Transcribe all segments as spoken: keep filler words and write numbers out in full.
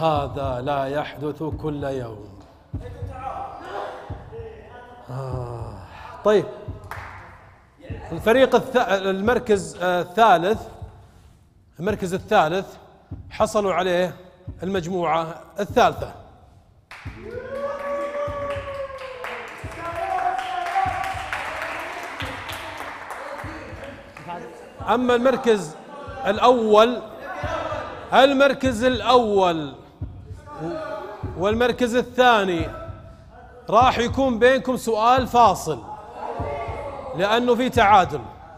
هذا لا يحدث كل يوم. آه. طيب الفريق الث... المركز الثالث المركز الثالث حصلوا عليه المجموعة الثالثة. أما المركز الأول المركز الأول والمركز الثاني راح يكون بينكم سؤال فاصل لأنه في تعادل.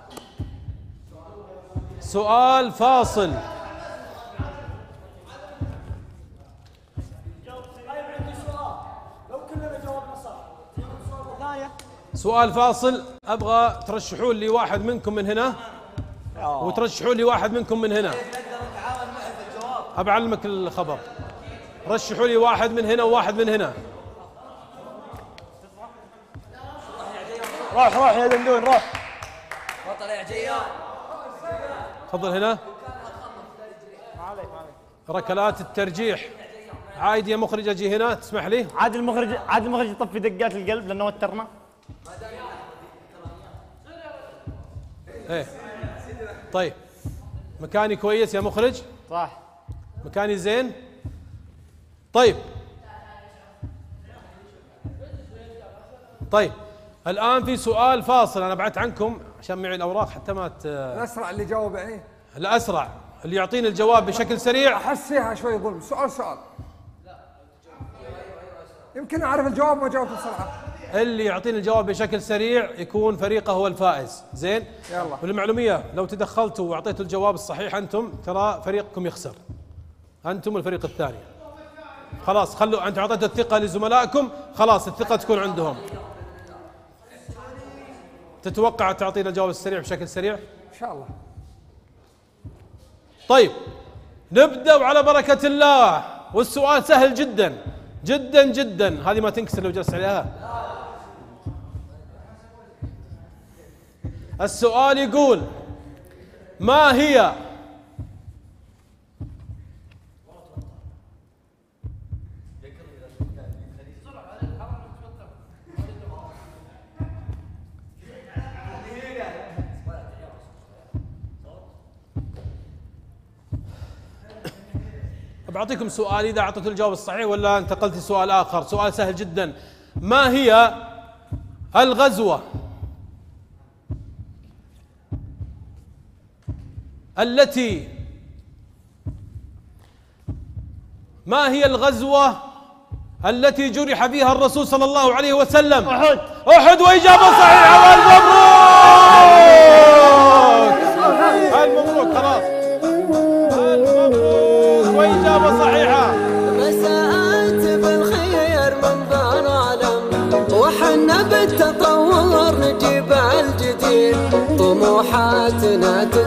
سؤال فاصل. سؤال فاصل. أبغى ترشحون لي واحد منكم من هنا وترشحون لي واحد منكم من هنا. أبى أعلمك الخبر. رشحوا لي واحد من هنا وواحد من هنا. روح روح يا دندون روح. طلع جيان. تفضل هنا. ركلات الترجيح. عايد يا مخرج اجي هنا تسمح لي. عاد المخرج عاد المخرج يطفي دقات القلب لانه وترنا. ايه طيب مكاني كويس يا مخرج؟ صح مكاني زين؟ طيب طيب الآن في سؤال فاصل. أنا بعدت عنكم عشان معي الأوراق حتى ما ت... الأسرع اللي جاوب يعني؟ الأسرع اللي يعطيني الجواب بشكل سريع. أحس فيها شوي ظلم. سؤال سؤال يمكن أعرف الجواب وما جاوبت بسرعة. اللي يعطيني الجواب بشكل سريع يكون فريقه هو الفائز. زين؟ يلا. والمعلومية لو تدخلتوا وأعطيتوا الجواب الصحيح أنتم ترى فريقكم يخسر. أنتم الفريق الثاني. خلاص خلوا أنتم أعطيتوا الثقة لزملائكم خلاص الثقة تكون عندهم. تتوقع تعطينا الجواب السريع بشكل سريع؟ إن شاء الله. طيب نبدأ على بركة الله. والسؤال سهل جدا جدا جدا. هذه ما تنكسر لو جلست عليها. السؤال يقول ما هي بعطيكم سؤال إذا أعطيتوا الجواب الصحيح ولا انتقلت لسؤال آخر. سؤال سهل جدا. ما هي الغزوة التي ما هي الغزوة التي جرح فيها الرسول صلى الله عليه وسلم؟ أحد. أحد. وإجابة صحيحة والمبروك. المبروك خلاص. المبروك وإجابة صحيحة. مساءات بالخير من ذا العالم وحنا بالتطور نجيب الجديد طموحاتنا